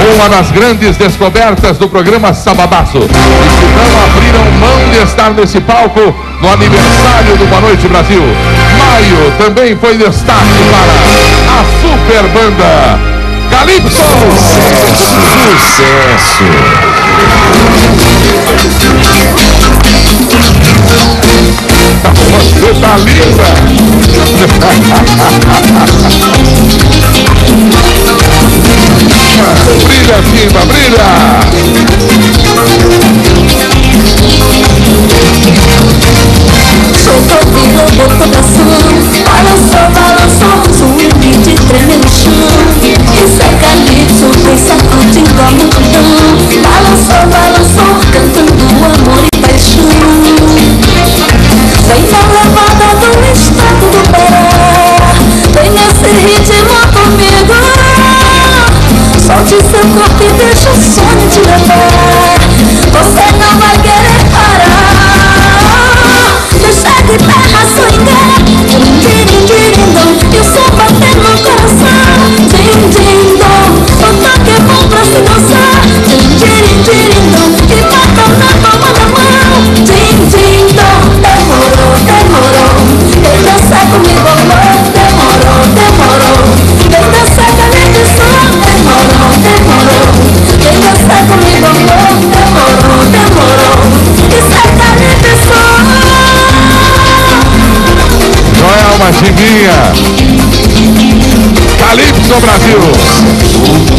Uma das grandes descobertas do programa Sabadaço. E se não abriram mão de estar nesse palco no aniversário do Boa Noite Brasil. Maio também foi destaque para a super banda Calypso. Sucesso. Você tá linda. Brilha, Simba, brilha. Soltou, virou, botou coração. Balançou, balançou, swing de tremer no chão. Isso é Calypso, vem sacudindo a multidão. Balançou, balançou, cantando amor e paixão. Vem na levada do estado do Pará. Vem nesse ritmo comigo. Solte seu corpo e deixa o sonho te levar. Você não vai querer parar. Deixa a guitarra swingar. Din-din-din-dom. E o som bater no coração. Din-din-dom. O toque é bom pra se dançar. Din-din-din-dom. E bota na palma da mão. Din-din-dom. Demorou, demorou. Vem dançar comigo, amor. Demorou, demorou. Vem dançar Calypso. Demorou, demorou. Vem dançar comigo, amor. Demorou, demorou. Isso é Calypso. Joelma Chimbinha. Calypso Brasil.